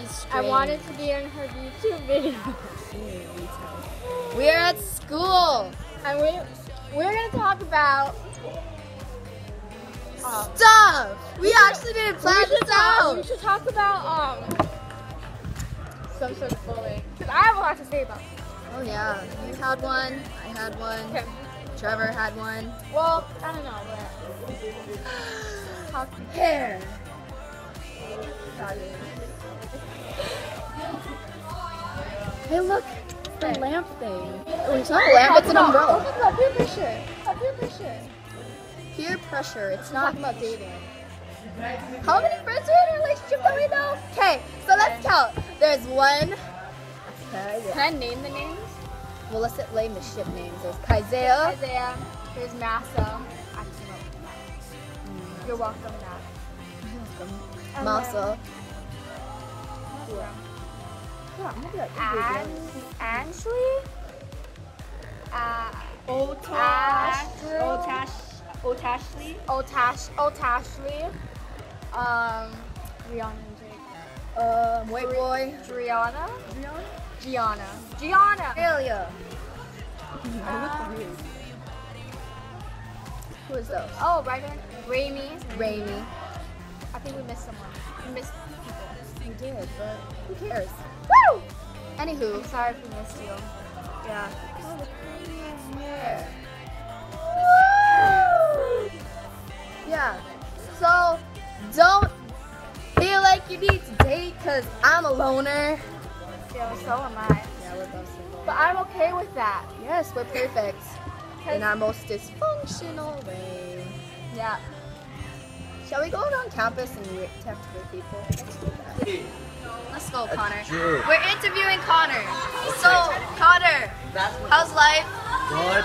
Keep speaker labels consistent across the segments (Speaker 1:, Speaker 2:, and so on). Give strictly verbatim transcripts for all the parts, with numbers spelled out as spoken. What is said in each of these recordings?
Speaker 1: strange.
Speaker 2: I wanted to be in her YouTube video.
Speaker 1: We're at school.
Speaker 2: And we, we're going to talk about
Speaker 1: um, stuff. We, we actually didn't plan this out.
Speaker 2: We should talk about um some sort of bullying. Because I have a lot to say about it.
Speaker 1: Oh yeah, you had one, I had one,
Speaker 2: okay.
Speaker 1: Trevor had one.
Speaker 2: Well, I don't know, but talk
Speaker 1: hair. Hey look, the hey. lamp thing. Oh, it's not a lamp, it's an umbrella.
Speaker 2: We're talking about peer pressure. About peer pressure.
Speaker 1: Peer pressure, it's
Speaker 2: We're
Speaker 1: not
Speaker 2: talking about dating.
Speaker 1: How many friends are in a relationship that we know? Okay, so let's count. There's one.
Speaker 2: Can I name the names?
Speaker 1: Well, let's name the ship names. There's Kaizea.
Speaker 2: Isaiah. There's Massa. Actually, no. Mm. You're welcome, Matt.
Speaker 1: You're welcome. Massa.
Speaker 2: And Ashley. Uh,
Speaker 3: Otash. Otash. Otashly.
Speaker 2: Otash. Otashly. Um, Rihanna and Jake.
Speaker 1: Um, white boy.
Speaker 2: Driana. Driana. Gianna. Gianna.
Speaker 1: Amelia.
Speaker 2: Uh,
Speaker 1: Who is those?
Speaker 2: Oh, right there. Raimi.
Speaker 1: Raimi.
Speaker 2: I think we missed someone. We missed people.
Speaker 1: We did, but who cares?
Speaker 2: Woo!
Speaker 1: Anywho.
Speaker 2: I'm sorry if we missed you. Yeah.
Speaker 1: Yeah. Woo! Yeah. So, don't feel like you need to date because I'm a loner.
Speaker 2: Yeah, so am I.
Speaker 1: Yeah, we're both single.
Speaker 2: But I'm okay with that.
Speaker 1: Yes, we're perfect. In our most dysfunctional way.
Speaker 2: Yeah.
Speaker 1: Shall we go around campus and text with people? Let's do that. Let's go, Connor. We're interviewing Connor. So, Connor, how's life?
Speaker 4: Good.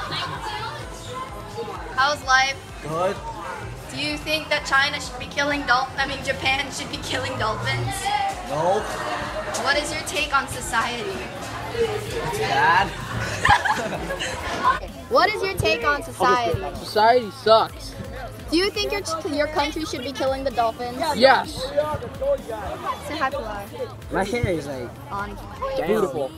Speaker 1: How's life?
Speaker 4: Good.
Speaker 1: Do you think that China should be killing dolphins? I mean, Japan should be killing dolphins?
Speaker 4: No.
Speaker 1: What is your take on society?
Speaker 4: It's bad.
Speaker 1: What is your take on society?
Speaker 3: Society sucks.
Speaker 1: Do you think your your country should be killing the dolphins?
Speaker 3: Yes.
Speaker 1: Say hi, Pilar.
Speaker 3: My hair is like
Speaker 1: On.
Speaker 3: beautiful.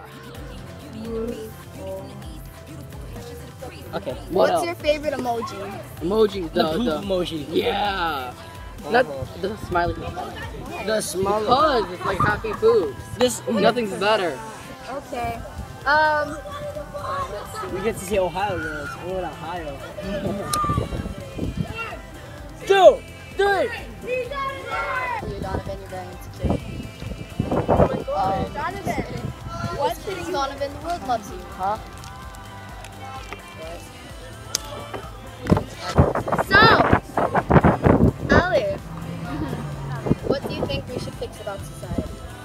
Speaker 3: Okay. What
Speaker 1: What's
Speaker 3: else?
Speaker 1: your favorite emoji?
Speaker 3: Emoji. The,
Speaker 4: The poop
Speaker 3: the
Speaker 4: emoji.
Speaker 3: Yeah. Not the smiley.
Speaker 4: The small.
Speaker 3: Because it's like happy food. This nothing's better.
Speaker 1: Okay. Um.
Speaker 4: We get to see Ohio girls. We're in Ohio. Two, three.
Speaker 1: You, Donovan, you're very insecure. Um,
Speaker 2: Donovan.
Speaker 1: What's kidding, Donovan? The world loves you, huh? So, Alif, what do you think we should fix about society?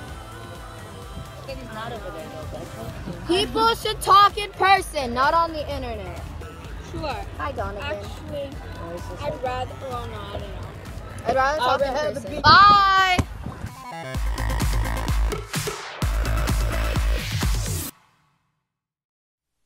Speaker 3: It's not over there though.
Speaker 1: People should talk in person, not on the internet.
Speaker 2: Sure.
Speaker 1: Hi, Donovan.
Speaker 2: Actually, I'd rather, well, no, I don't know.
Speaker 1: I'd rather talk
Speaker 4: I'd
Speaker 1: in
Speaker 4: rather
Speaker 1: person.
Speaker 4: be-
Speaker 1: Bye!